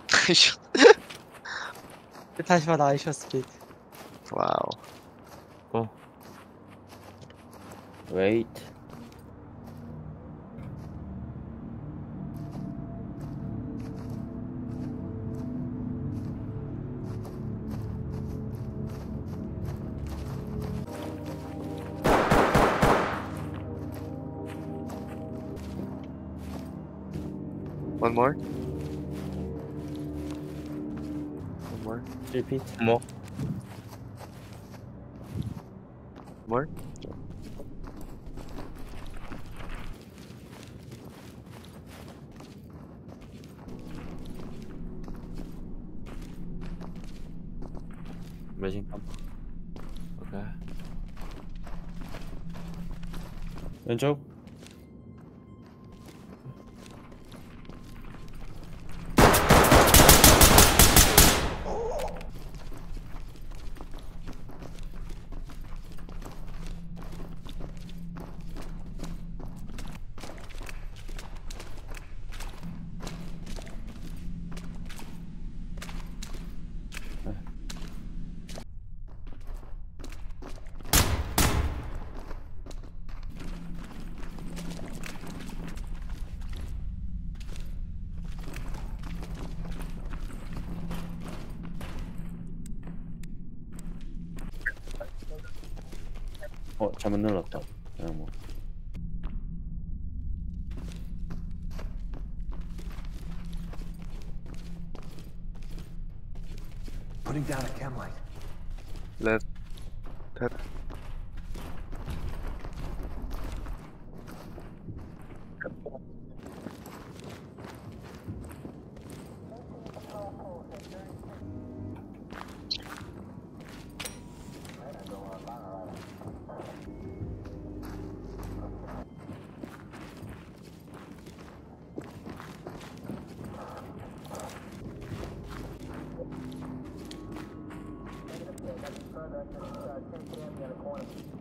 다시 봐, 나 아이셔 스피드. 와우. 고. Wait. One more. One more. Repeat. 뭐? More. 매진 깜. 오케이. 왼쪽. 잘못 눌렀다. 그냥 뭐. Putting down a chem light. Left. Tap. Further, 10 p.m. near the corner.